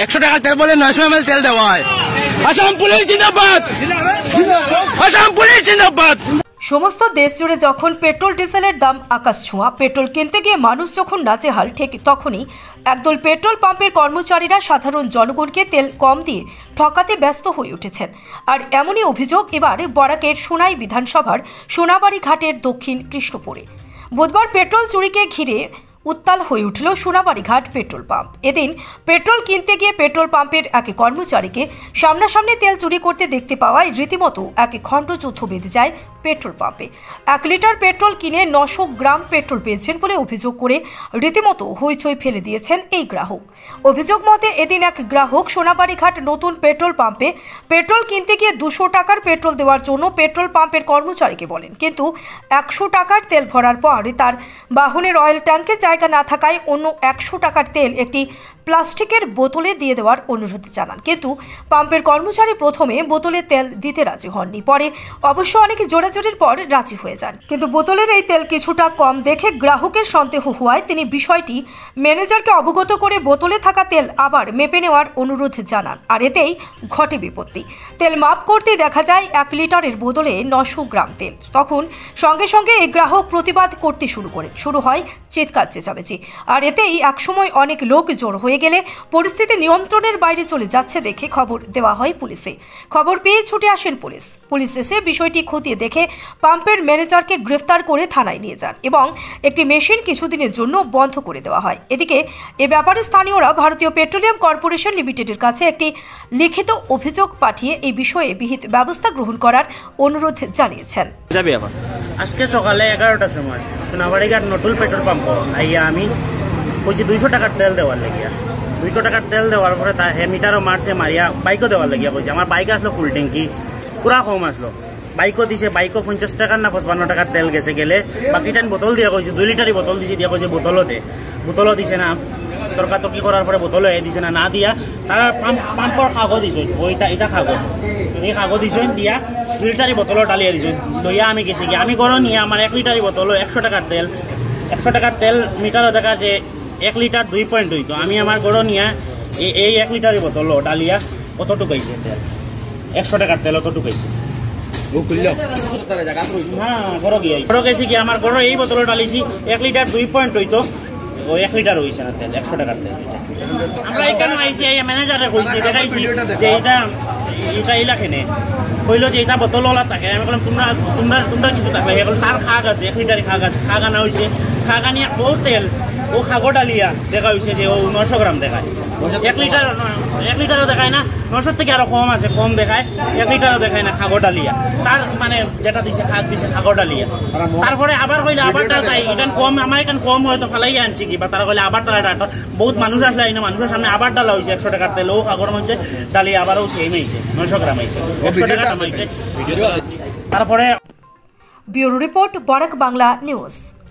100 টাকা তেল বলে 900 ml তেল দেওয়া হয়। আসাম পুলিশ জিন্দাবাদ, আসাম পুলিশ জিন্দাবাদ। সমস্ত দেশ জুড়ে যখন পেট্রোল ডিজেলের দাম আকাশ ছোঁয়া, পেট্রোল কিনতে গিয়ে মানুষ যখন নাজেহাল, ঠিক তখনই একদল পেট্রোল পাম্পের কর্মচারীরা সাধারণ জনগণকে তেল কম দিয়ে ঠকাতে ব্যস্ত হয়ে উঠেছেন। আর এমনই অভিযোগ এবার বরাকের সোনাই বিধানসভার সোনাবাড়ি ঘাটের দক্ষিণ কৃষ্ণপুরে। বুধবার পেট্রোল চুরিকে ঘিরে উত্তাল হয়ে উঠল সোনাবাড়ি ঘাট পেট্রোল পাম্প। এদিন পেট্রোল কিনতে গিয়ে পেট্রোল পাম্পের এক কর্মচারীকে সামনাসামনি তেল চুরি করতে দেখতে পাওয়ায় রীতিমতো এক খণ্ডযুদ্ধ বেঁধে যায় পেট্রোল পাম্পে। 1 লিটার পেট্রোল কিনে 900 গ্রাম পেট্রোল পেয়েছেন বলে অভিযোগ করে রীতিমতো হইচই ফেলে দিয়েছেন এই গ্রাহক। অভিযোগ মতে এদিন এক গ্রাহক সোনাবাড়ি ঘাট নতুন পেট্রোল পাম্পে পেট্রোল কিনতে গিয়ে 200 টাকার পেট্রোল দেওয়ার জন্য পেট্রোল পাম্পের কর্মচারীকে বলেন, কিন্তু 100 টাকার তেল ভরার পর তার বাহনের অয়েল ট্যাঙ্কে জায়গা না থাকায় অন্য 100 টাকার তেল একটি প্লাস্টিকের বোতলে দিয়ে দেওয়ার অনুরোধ জানান। কিন্তু পাম্পের কর্মচারী প্রথমে বোতলে তেল দিতে রাজি হননি, পরে অবশ্য অনেক জোরাজোরির পর রাজি হয়ে যান। কিন্তু বোতলের এই তেল কিছুটা কম দেখে গ্রাহকের সন্দেহ হওয়ায় তিনি বিষয়টি ম্যানেজারকে অবগত করে বোতলে থাকা তেল আবার মেপে নেওয়ার অনুরোধ জানান। আর এতেই ঘটে বিপত্তি। তেল মাপ করতেই দেখা যায় 1 লিটারের বোতলে 900 গ্রাম তেল। তখন সঙ্গে সঙ্গে এই গ্রাহক প্রতিবাদ করতে শুরু হয় চিৎকার চেঁচামেচি। আর এতেই একসময় অনেক লোক জড়ো হয়ে গেলে পরিস্থিতি নিয়ন্ত্রণের বাইরে চলে যাচ্ছে দেখে খবর দেওয়া হয় পুলিশে। খবর পেয়ে ছুটে আসেন পুলিশ এসে বিষয়টি খতিয়ে দেখে পাম্পের ম্যানেজারকে গ্রেফতার করে থানায় নিয়ে যান এবং একটি মেশিন কিছুদিনের জন্য বন্ধ করে দেওয়া হয়। এদিকে এ ব্যাপারে স্থানীয়রা ভারতীয় পেট্রোলিয়াম কর্পোরেশন লিমিটেডের কাছে একটি লিখিত অভিযোগ পাঠিয়ে এই বিষয়ে বিহিত ব্যবস্থা গ্রহণ করার অনুরোধ জানিয়েছেন। আজকে সকালে 11টার সময় সোনাবাড়ি ঘাট নতুন পেট্রোল পাম্প আইয়া আমি কইছি 200 টাকার তেল দেওয়ার লাগিয়া। 200 টাকার তেল দেওয়ার পরে তা মিটারও মারছে, মারিয়া বাইকও দেওয়ার লাগিয়া কইছে। আমার বাইক আসলো ফুল ট্যাঙ্কি, পুরা কম আসলো। বাইকও দিছে, বাইকও 50 টাকার না 55 টাকার তেল গেছে গেলে। বাকিটা বোতল দিয়ে কইছে, 2 লিটারই বোতল দিছে, দিয়া কইছে বোতলও দিছে না। তর্কাতর্কি করার পরে বোতলও দিছে না দিয়া তারা পাম্পর কাগজ দিছে, ওইটা এটা কাগজ, এই কাগজ দিছে দিয়া 2 লিটারই বোতলও ডালিয়ে দিছে। লইয়া আমি গেছি গিয়ে আমি করো নিয়ে আমার 1 লিটারই বোতল 100 টাকার তেল, 100 টাকার তেল মিটারও দেখা যে 1 লিটার 2.2। তো আমি আমার গড় নিয়ে এই 1 লিটারই বোতল ডালিয়া কতটুকু হয়েছে তেল, 100 টাকার তেল অতটুকু হয়েছে। হ্যাঁ গড় গেছি কি আমার গড় এই বোতল ডালিছি 1 লিটার 2.2। তো ওই 1 লিটার হয়েছে না তেল, 100 টাকার তেল। আমরা এখানে আইসি ম্যানেজারে কইছি, দেখাইছি যে এটা এলাকানে কইলো যে এটা বোতলওয়ালা থাকে। আমি বললাম তোমরা কিছু থাকলে তার খাগ আছে, 1 লিটারই খাগ আছে, খাগ আনা হয়েছে। খাগ আনিয়া ও তেল ও খাগো ডালিয়া দেখা হয়েছে যে ও 900 গ্রাম দেখায়। 1 লিটারও দেখায় না, 900 থেকে আরো কম আছে, কম দেখায়। 1 লিটারও দেখায় না, খাগো ডালিয়া। তার মানে যেটা দিছে খাগ দিছে খাগো ডালিয়া। তারপরে আবার কইলে আবার এটা কম, আমার এখানে কম হয়তো ফালাই আনছি কি, বা তারা কইলে আবার তারা বহুত মানুষ আসলে না, মানুষের সামনে আবার ডালা হয়েছে 100 টাকার তেল। ও খাগর মধ্যে ডালিয়া আবারও সেম হয়েছে, 900 গ্রাম হয়েছে, 100 টাকা দাম হয়েছে। তারপরে bureau report, Barak Bangla news.